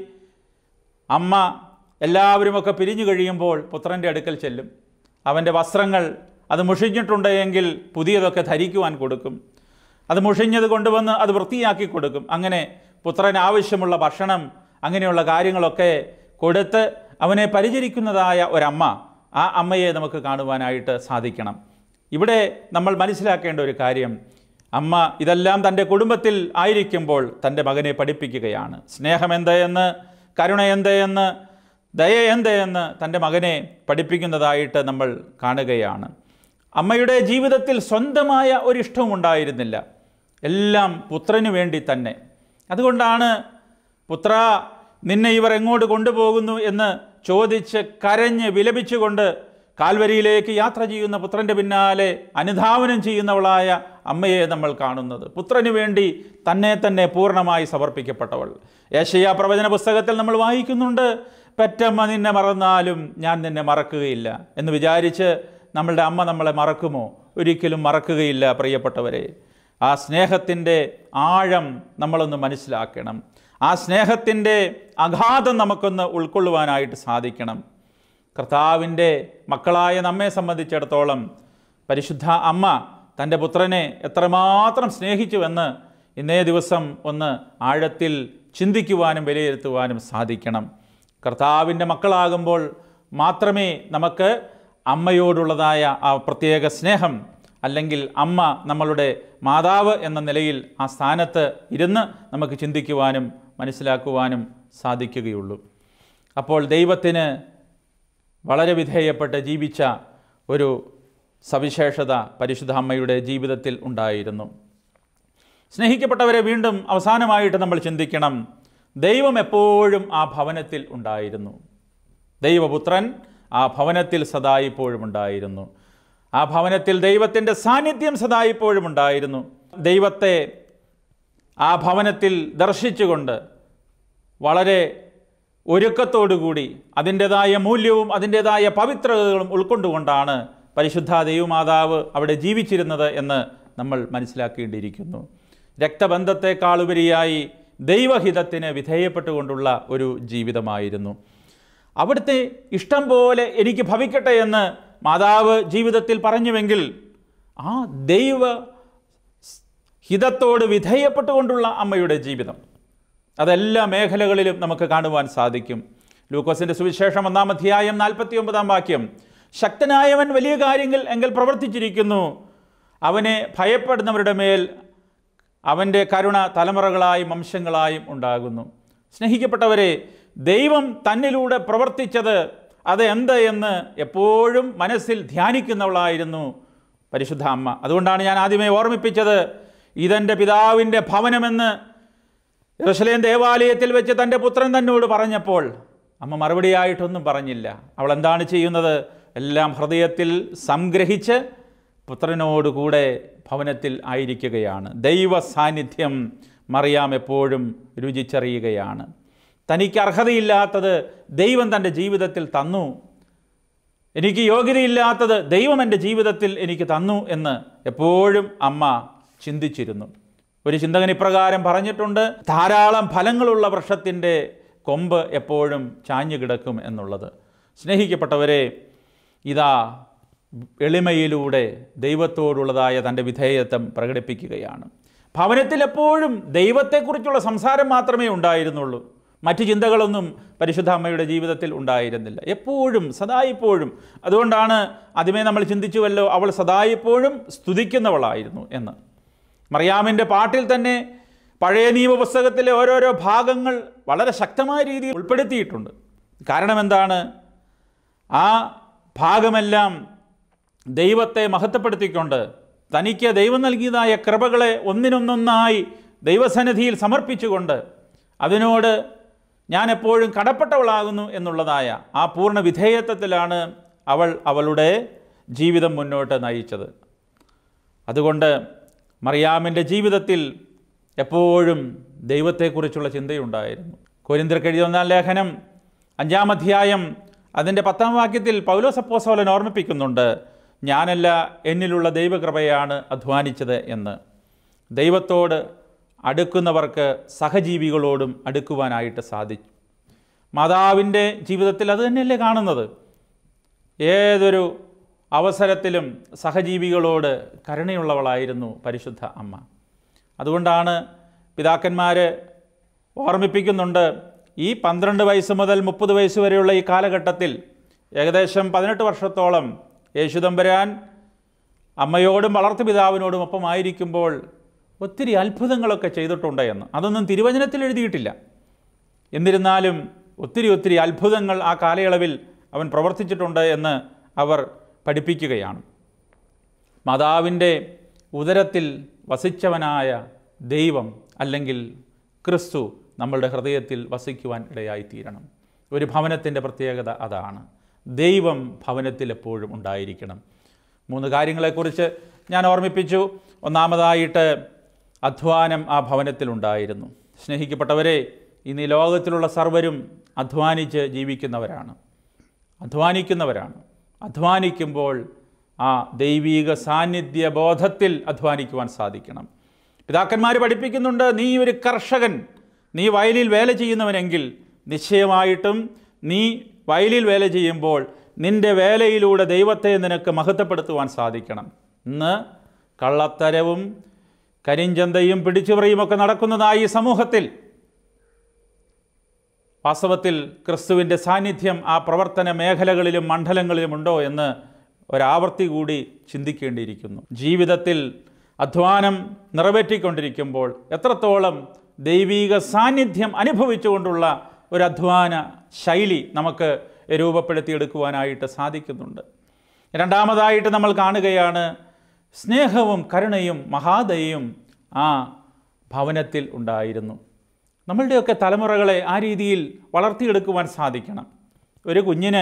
[SPEAKER 1] അമ്മ എല്ലാവരുമൊക്കെ പിരിഞ്ഞു കഴിയുമ്പോൾ പുത്രൻ്റെ അടുക്കൽ ചെല്ലും. അവൻ്റെ വസ്ത്രങ്ങൾ അത് മുഷിഞ്ഞിട്ടുണ്ട് എങ്കിൽ പുതിയതൊക്കെ ധരിക്കുവാൻ കൊടുക്കും. അത് മുഷിഞ്ഞത് കൊണ്ടുവന്ന് അത് വൃത്തിയാക്കി കൊടുക്കും. അങ്ങനെ പുത്രന് ആവശ്യമുള്ള ഭക്ഷണം, അങ്ങനെയുള്ള കാര്യങ്ങളൊക്കെ കൊടുത്ത് അവനെ പരിചരിക്കുന്നതായ ഒരമ്മ, ആ അമ്മയെ നമുക്ക് കാണുവാനായിട്ട് സാധിക്കണം. ഇവിടെ നമ്മൾ മനസ്സിലാക്കേണ്ട ഒരു കാര്യം, അമ്മ ഇതെല്ലാം തൻ്റെ കുടുംബത്തിൽ ആയിരിക്കുമ്പോൾ തൻ്റെ മകനെ പഠിപ്പിക്കുകയാണ്. സ്നേഹം എന്തെന്ന്, കരുണ എന്തെന്ന്, ദയ എന്തെന്ന് തൻ്റെ മകനെ പഠിപ്പിക്കുന്നതായിട്ട് നമ്മൾ കാണുകയാണ്. അമ്മയുടെ ജീവിതത്തിൽ സ്വന്തമായ ഒരിഷ്ടവും ഉണ്ടായിരുന്നില്ല, എല്ലാം പുത്രന് വേണ്ടി തന്നെ. അതുകൊണ്ടാണ് പുത്ര, നിന്നെ ഇവർ എങ്ങോട്ട് കൊണ്ടുപോകുന്നു എന്ന് ചോദിച്ച് കരഞ്ഞ് വിലപിച്ചുകൊണ്ട് കാൽവരിയിലേക്ക് യാത്ര ചെയ്യുന്ന പുത്രൻ്റെ പിന്നാലെ അനുധാവനം ചെയ്യുന്നവളായ അമ്മയെ നമ്മൾ കാണുന്നത്. പുത്രന് വേണ്ടി തന്നെ തന്നെ പൂർണ്ണമായി സമർപ്പിക്കപ്പെട്ടവൾ. യെശയ്യാ പ്രവചന പുസ്തകത്തിൽ നമ്മൾ വായിക്കുന്നുണ്ട്, പെറ്റമ്മ നിന്നെ മറന്നാലും ഞാൻ നിന്നെ മറക്കുകയില്ല എന്ന് വിചാരിച്ച് നമ്മളുടെ അമ്മ നമ്മളെ മറക്കുമോ? ഒരിക്കലും മറക്കുകയില്ല പ്രിയപ്പെട്ടവരെ. ആ സ്നേഹത്തിൻ്റെ ആഴം നമ്മളൊന്ന് മനസ്സിലാക്കണം. ആ സ്നേഹത്തിൻ്റെ അഗാധം നമുക്കൊന്ന് ഉൾക്കൊള്ളുവാനായിട്ട് സാധിക്കണം. കർത്താവിൻ്റെ മക്കളായ നമ്മെ സംബന്ധിച്ചിടത്തോളം പരിശുദ്ധ അമ്മ തൻ്റെ പുത്രനെ എത്രമാത്രം സ്നേഹിച്ചുവെന്ന് ഇന്നേ ദിവസം ഒന്ന് ആഴത്തിൽ ചിന്തിക്കുവാനും വിലയിരുത്തുവാനും സാധിക്കണം. കർത്താവിൻ്റെ മക്കളാകുമ്പോൾ മാത്രമേ നമുക്ക് അമ്മയോടുള്ളതായ ആ പ്രത്യേക സ്നേഹം, അല്ലെങ്കിൽ അമ്മ നമ്മളുടെ മാതാവ് എന്ന നിലയിൽ ആ സ്ഥാനത്ത് ഇരുന്ന് നമുക്ക് ചിന്തിക്കുവാനും മനസ്സിലാക്കുവാനും സാധിക്കുകയുള്ളൂ. അപ്പോൾ ദൈവത്തിന് വളരെ വിധേയപ്പെട്ട് ജീവിച്ച ഒരു സവിശേഷത പരിശുദ്ധ അമ്മയുടെ ജീവിതത്തിൽ ഉണ്ടായിരുന്നു. സ്നേഹിക്കപ്പെട്ടവരെ, വീണ്ടും അവസാനമായിട്ട് നമ്മൾ ചിന്തിക്കണം, ദൈവം എപ്പോഴും ആ ഭവനത്തിൽ ഉണ്ടായിരുന്നു. ദൈവപുത്രൻ ആ ഭവനത്തിൽ സദായിപ്പോഴും ഉണ്ടായിരുന്നു. ആ ഭവനത്തിൽ ദൈവത്തിൻ്റെ സാന്നിധ്യം സദായിപ്പോഴും ഉണ്ടായിരുന്നു. ദൈവത്തെ ആ ഭവനത്തിൽ ദർശിച്ചുകൊണ്ട് വളരെ ഒരുക്കത്തോടുകൂടി അതിൻ്റെതായ മൂല്യവും അതിൻ്റെതായ പവിത്രതകളും ഉൾക്കൊണ്ടുകൊണ്ടാണ് പരിശുദ്ധ ദൈവമാതാവ് അവിടെ ജീവിച്ചിരുന്നത് എന്ന് നമ്മൾ മനസ്സിലാക്കേണ്ടിയിരിക്കുന്നു. രക്തബന്ധത്തെക്കാളുപരിയായി ദൈവഹിതത്തിന് വിധേയപ്പെട്ടുകൊണ്ടുള്ള ഒരു ജീവിതമായിരുന്നു. അവിടുത്തെ ഇഷ്ടം പോലെ എനിക്ക് ഭവിക്കട്ടെ എന്ന് മാതാവ് ജീവിതത്തിൽ പറഞ്ഞുവെങ്കിൽ ആ ദൈവ ഹിതത്തോട് വിധേയപ്പെട്ടുകൊണ്ടുള്ള അമ്മയുടെ ജീവിതം അതെല്ലാ മേഖലകളിലും നമുക്ക് കാണുവാൻ സാധിക്കും. ലൂക്കോസിൻ്റെ സുവിശേഷം ഒന്നാം അധ്യായം നാൽപ്പത്തി ഒമ്പതാം വാക്യം, ശക്തനായവൻ വലിയ കാര്യങ്ങൾ എങ്കിൽ പ്രവർത്തിച്ചിരിക്കുന്നു, അവനെ ഭയപ്പെടുന്നവരുടെ മേൽ അവൻ്റെ കരുണ തലമുറകളായും വംശങ്ങളായും ഉണ്ടാകുന്നു. സ്നേഹിക്കപ്പെട്ടവരെ, ദൈവം തന്നിലൂടെ പ്രവർത്തിച്ചത് അത് എന്ത് എന്ന് എപ്പോഴും മനസ്സിൽ ധ്യാനിക്കുന്നവളായിരുന്നു പരിശുദ്ധ അമ്മ. അതുകൊണ്ടാണ് ഞാൻ ആദ്യമേ ഓർമ്മിപ്പിച്ചത്, ഇതെൻ്റെ പിതാവിൻ്റെ ഭവനമെന്ന് യെരൂശലേം ദേവാലയത്തിൽ വെച്ച് തൻ്റെ പുത്രൻ തന്നോട് പറഞ്ഞപ്പോൾ അമ്മ മറുപടിയായിട്ടൊന്നും പറഞ്ഞില്ല. അവൾ എന്താണ് ചെയ്യുന്നത്? എല്ലാം ഹൃദയത്തിൽ സംഗ്രഹിച്ച് പുത്രനോടുകൂടെ ഭവനത്തിൽ ആയിരിക്കുകയാണ്. ദൈവ സാന്നിധ്യം മറിയാം എപ്പോഴും രുചിച്ചറിയുകയാണ്. തനിക്ക് അർഹതയില്ലാത്തത് ദൈവം തൻ്റെ ജീവിതത്തിൽ തന്നു, എനിക്ക് യോഗ്യതയില്ലാത്തത് ദൈവം എൻ്റെ ജീവിതത്തിൽ എനിക്ക് തന്നു എന്ന് എപ്പോഴും അമ്മ ചിന്തിച്ചിരുന്നു. ഒരു ചിന്തകൻ ഇപ്രകാരം പറഞ്ഞിട്ടുണ്ട്, ധാരാളം ഫലങ്ങളുള്ള വൃക്ഷത്തിൻ്റെ കൊമ്പ് എപ്പോഴും ചാഞ്ഞു കിടക്കും എന്നുള്ളത്. സ്നേഹിക്കപ്പെട്ടവരെ, ഇതാ എളിമയിലൂടെ ദൈവത്തോടുള്ളതായ തൻ്റെ വിധേയത്വം പ്രകടിപ്പിക്കുകയാണ്. ഭവനത്തിൽ എപ്പോഴും ദൈവത്തെക്കുറിച്ചുള്ള സംസാരം മാത്രമേ ഉണ്ടായിരുന്നുള്ളൂ. മറ്റ് ചിന്തകളൊന്നും പരിശുദ്ധ അമ്മയുടെ ജീവിതത്തിൽ ഉണ്ടായിരുന്നില്ല. എപ്പോഴും സദായിപ്പോഴും. അതുകൊണ്ടാണ് ആദ്യമേ നമ്മൾ ചിന്തിച്ചുവല്ലോ, അവൾ സദായിപ്പോഴും സ്തുതിക്കുന്നവളായിരുന്നു എന്ന്. മറിയാമിൻ്റെ പാട്ടിൽ തന്നെ പഴയ നിയമ പുസ്തകത്തിലെ ഓരോരോ ഭാഗങ്ങൾ വളരെ ശക്തമായ രീതിയിൽ ഉൾപ്പെടുത്തിയിട്ടുണ്ട്. കാരണം എന്താണ്? ആ ഭാഗമെല്ലാം ദൈവത്തെ മഹത്വപ്പെടുത്തിക്കൊണ്ട് തനിക്ക് ദൈവം നൽകിയതായ കൃപകളെ ഒന്നിനൊന്നൊന്നായി ദൈവസന്നിധിയിൽ സമർപ്പിച്ചുകൊണ്ട് അതിനോട് ഞാൻ എപ്പോഴും കടപ്പെട്ടവളാകുന്നു എന്നുള്ളതായ ആ പൂർണ്ണ വിധേയത്വത്തിലാണ് അവൾ അവളുടെ ജീവിതം മുന്നോട്ട് നയിച്ചത്. അതുകൊണ്ട് മറിയാമിൻ്റെ ജീവിതത്തിൽ എപ്പോഴും ദൈവത്തെക്കുറിച്ചുള്ള ചിന്തയുണ്ടായിരുന്നു. കൊരിന്ത്യർക്ക് എഴുതിയ ഒന്നാം ലേഖനം അഞ്ചാം അധ്യായം അതിൻ്റെ പത്താം വാക്യത്തിൽ പൗലോസ് അപ്പോസ്തലൻ ഓർമ്മിപ്പിക്കുന്നുണ്ട്, ഞാനല്ല എന്നിലുള്ള ദൈവകൃപയാണ് അധ്വാനിച്ചത് എന്ന്. ദൈവത്തോട് അടുക്കുന്നവർക്ക് സഹജീവികളോടും അടുക്കുവാനായിട്ട് സാധിച്ചു. മാതാവിൻ്റെ ജീവിതത്തിൽ അത് തന്നെയല്ലേ കാണുന്നത്? ഏതൊരു അവസരത്തിലും സഹജീവികളോട് കരുണയുള്ളവളായിരുന്നു പരിശുദ്ധ അമ്മ. അതുകൊണ്ടാണ് പിതാക്കന്മാർ ഓർമ്മിപ്പിക്കുന്നുണ്ട്, ഈ പന്ത്രണ്ട് വയസ്സ് മുതൽ മുപ്പത് വയസ്സ് വരെയുള്ള ഈ കാലഘട്ടത്തിൽ ഏകദേശം പതിനെട്ട് വർഷത്തോളം യേശുദമ്പുരാൻ അമ്മയോടും വളർത്തുപിതാവിനോടും ഒപ്പമായിരിക്കുമ്പോൾ ഒത്തിരി അത്ഭുതങ്ങളൊക്കെ ചെയ്തിട്ടുണ്ട് എന്ന്. അതൊന്നും തിരുവചനത്തിൽ എഴുതിയിട്ടില്ല. എന്നിരുന്നാലും ഒത്തിരി ഒത്തിരി അത്ഭുതങ്ങൾ ആ കാലയളവിൽ അവൻ പ്രവർത്തിച്ചിട്ടുണ്ട് എന്ന് അവർ പഠിപ്പിക്കുകയാണ്. മാതാവിൻ്റെ ഉദരത്തിൽ വസിച്ചവനായ ദൈവം അല്ലെങ്കിൽ ക്രിസ്തു നമ്മളുടെ ഹൃദയത്തിൽ വസിക്കുവാൻ ഇടയായിത്തീരണം. ഒരു ഭവനത്തിൻ്റെ പ്രത്യേകത അതാണ്. ദൈവം ഭവനത്തിൽ എപ്പോഴും ഉണ്ടായിരിക്കണം. മൂന്ന് കാര്യങ്ങളെക്കുറിച്ച് ഞാൻ ഓർമ്മിപ്പിച്ചു. ഒന്നാമതായിട്ട് അധ്വാനം ആ ഭവനത്തിലുണ്ടായിരുന്നു. സ്നേഹിക്കപ്പെട്ടവരെ, ഇന്ന് ഈ ലോകത്തിലുള്ള സർവരും അധ്വാനിച്ച് ജീവിക്കുന്നവരാണ്, അധ്വാനിക്കുന്നവരാണ്. അധ്വാനിക്കുമ്പോൾ ആ ദൈവീക സാന്നിധ്യ ബോധത്തിൽ അധ്വാനിക്കുവാൻ സാധിക്കണം. പിതാക്കന്മാർ പഠിപ്പിക്കുന്നുണ്ട്, നീ ഒരു കർഷകൻ, നീ വയലിൽ വേല ചെയ്യുന്നവനെങ്കിൽ നിശ്ചയമായിട്ടും നീ വയലിൽ വേല ചെയ്യുമ്പോൾ നിൻ്റെ വേലയിലൂടെ ദൈവത്തെ നിനക്ക് മഹത്വപ്പെടുത്തുവാൻ സാധിക്കണം. ഇന്ന് കള്ളത്തരവും കരിഞ്ചന്തയും പിടിച്ചുപറിയുമൊക്കെ നടക്കുന്നതായി ഈ സമൂഹത്തിൽ വാസ്തവത്തിൽ ക്രിസ്തുവിൻ്റെ സാന്നിധ്യം ആ പ്രവർത്തന മേഖലകളിലും മണ്ഡലങ്ങളിലും ഉണ്ടോ എന്ന് ഒരാവർത്തി കൂടി ചിന്തിക്കേണ്ടിയിരിക്കുന്നു. ജീവിതത്തിൽ അധ്വാനം നിറവേറ്റിക്കൊണ്ടിരിക്കുമ്പോൾ എത്രത്തോളം ദൈവീക സാന്നിധ്യം അനുഭവിച്ചുകൊണ്ടുള്ള ഒരു അധ്വാന ശൈലി നമുക്ക് രൂപപ്പെടുത്തിയെടുക്കുവാനായിട്ട് സാധിക്കുന്നുണ്ട്. രണ്ടാമതായിട്ട് നമ്മൾ കാണുകയാണ്, സ്നേഹവും കരുണയും മഹാദയയും ആ ഭവനത്തിൽ ഉണ്ടായിരുന്നു. നമ്മളുടെയൊക്കെ തലമുറകളെ ആ രീതിയിൽ വളർത്തിയെടുക്കുവാൻ സാധിക്കണം. ഒരു കുഞ്ഞിന്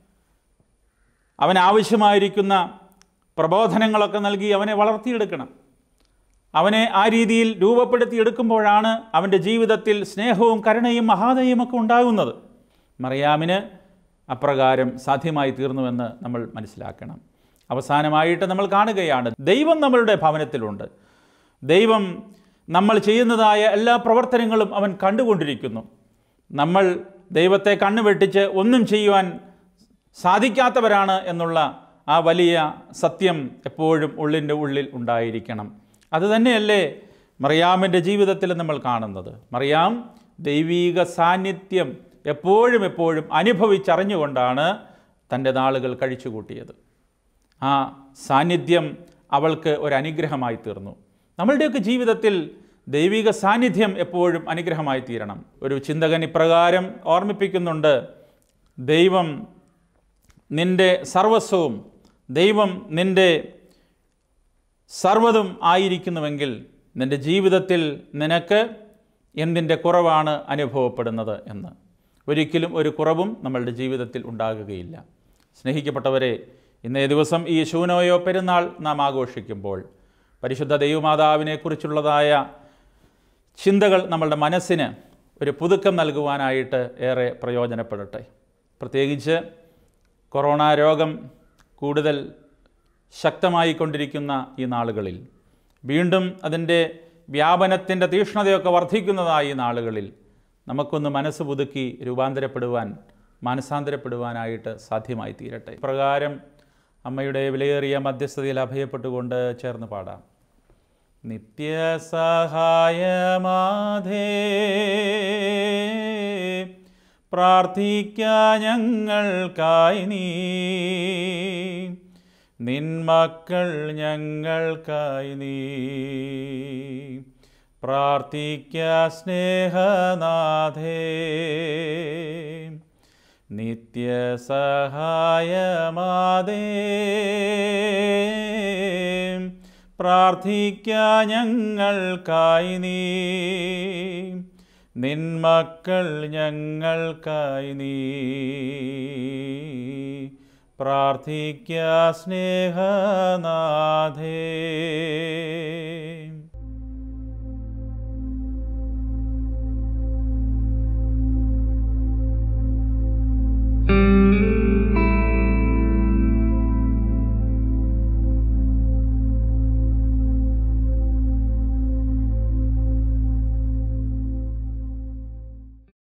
[SPEAKER 1] അവനാവശ്യമായിരിക്കുന്ന പ്രബോധനങ്ങളൊക്കെ നൽകി അവനെ വളർത്തിയെടുക്കണം. അവനെ ആ രീതിയിൽ രൂപപ്പെടുത്തിയെടുക്കുമ്പോഴാണ് അവൻ്റെ ജീവിതത്തിൽ സ്നേഹവും കരുണയും മഹാദയും ഒക്കെ ഉണ്ടാകുന്നത്. മറിയാമിന് അപ്രകാരം സാധ്യമായി തീർന്നുവെന്ന് നമ്മൾ മനസ്സിലാക്കണം. അവസാനമായിട്ട് നമ്മൾ കാണുകയാണ്, ദൈവം നമ്മളുടെ ഭവനത്തിലുണ്ട്. ദൈവം നമ്മൾ ചെയ്യുന്നതായ എല്ലാ പ്രവർത്തനങ്ങളും അവൻ കണ്ടുകൊണ്ടിരിക്കുന്നു. നമ്മൾ ദൈവത്തെ കണ്ണുവെട്ടിച്ച് ഒന്നും ചെയ്യുവാൻ സാധിക്കാത്തവരാണ് എന്നുള്ള ആ വലിയ സത്യം എപ്പോഴും ഉള്ളിൻ്റെ ഉള്ളിൽ ഉണ്ടായിരിക്കണം. അതുതന്നെയല്ലേ മറിയാമിൻ്റെ ജീവിതത്തിൽ നമ്മൾ കാണുന്നത്. മറിയാം ദൈവീക സാന്നിധ്യം എപ്പോഴും എപ്പോഴും അനുഭവിച്ചറിഞ്ഞുകൊണ്ടാണ് തൻ്റെ നാളുകൾ കഴിച്ചുകൂട്ടിയത്. ആ സാന്നിധ്യം അവൾക്ക് ഒരനുഗ്രഹമായി തീർന്നു. നമ്മളുടെയൊക്കെ ജീവിതത്തിൽ ദൈവിക സാന്നിധ്യം എപ്പോഴും അനുഗ്രഹമായി തീരണം. ഒരു ചിന്തകൻ ഇപ്രകാരം ഓർമ്മിപ്പിക്കുന്നുണ്ട്, ദൈവം നിൻ്റെ സർവസ്വവും ദൈവം നിൻ്റെ സർവ്വതും ആയിരിക്കുന്നുവെങ്കിൽ നിൻ്റെ ജീവിതത്തിൽ നിനക്ക് എന്തിൻ്റെ കുറവാണ് അനുഭവപ്പെടുന്നത് എന്ന്. ഒരിക്കലും ഒരു കുറവും നമ്മളുടെ ജീവിതത്തിൽ ഉണ്ടാകുകയില്ല. സ്നേഹിക്കപ്പെട്ടവരെ, ഇന്നേ ദിവസം ഈ ശൂനോയോ പെരുന്നാൾ നാം ആഘോഷിക്കുമ്പോൾ പരിശുദ്ധ ദൈവമാതാവിനെക്കുറിച്ചുള്ളതായ ചിന്തകൾ നമ്മളുടെ മനസ്സിന് ഒരു പുതുക്കം നൽകുവാനായിട്ട് ഏറെ പ്രയോജനപ്പെടട്ടെ. പ്രത്യേകിച്ച് കൊറോണ രോഗം കൂടുതൽ ശക്തമായി കൊണ്ടിരിക്കുന്ന ഈ നാളുകളിൽ, വീണ്ടും അതിൻ്റെ വ്യാപനത്തിൻ്റെ തീക്ഷ്ണതയൊക്കെ വർദ്ധിക്കുന്നതായി ഈ നാളുകളിൽ നമുക്കൊന്ന് മനസ്സ് പുതുക്കി രൂപാന്തരപ്പെടുവാൻ, മാനസാന്തരപ്പെടുവാനായിട്ട് സാധ്യമായി തീരട്ടെ. പ്രകാരം അമ്മയുടെ വിലയേറിയ മധ്യസ്ഥതയിൽ അഭയപ്പെട്ടുകൊണ്ട് ചേർന്ന് പാടാം. നിത്യസഹായമാധേ പ്രാർത്ഥിക്കാൻ ഞങ്ങൾക്കായി നീ, നിന്മക്കൾ ഞങ്ങൾക്കായി നീ പ്രാർത്ഥിക്ക സ്നേഹനാഥേ. നിത്യസഹായമാതേ പ്രാർത്ഥിക്കാ ഞങ്ങൾക്കായി നീ, നിന്മക്കൾ ഞങ്ങൾക്കായി നീ പ്രാർത്ഥിക്കാ സ്നേഹനാഥേ.